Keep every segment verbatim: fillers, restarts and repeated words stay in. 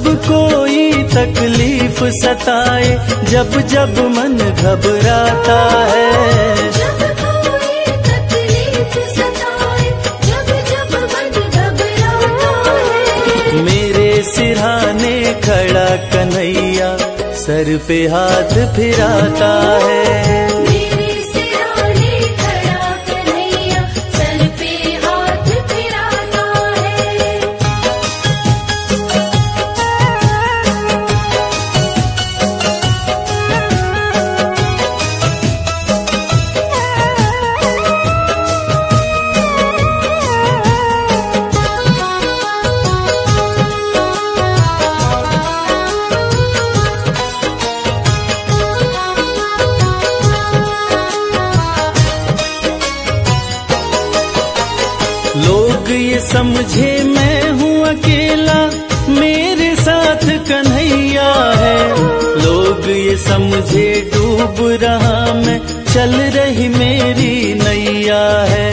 कोई तकलीफ सताए, जब जब मन घबराता है, जब कोई तकलीफ सताए, जब जब मन घबराता है, मेरे सिरहाने खड़ा कन्हैया सर पे हाथ फिराता है। मेरे सिरहाने खड़ा कन्हैया सर पे हाथ फिराता है। लोग ये समझे मैं हूँ अकेला, मेरे साथ कन्हैया है। लोग ये समझे डूब रहा मैं, चल रही मेरी नैया है।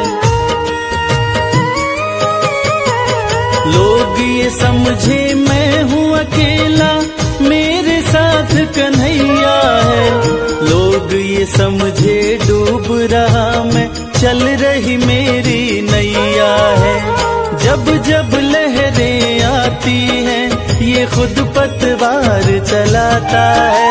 लोग ये समझे मैं हूँ अकेला, मेरे साथ कन्हैया है। लोग ये समझे डूब रहा मैं, चल रही मेरी नैया है। जब जब लहरें आती हैं, ये खुद पतवार चलाता है।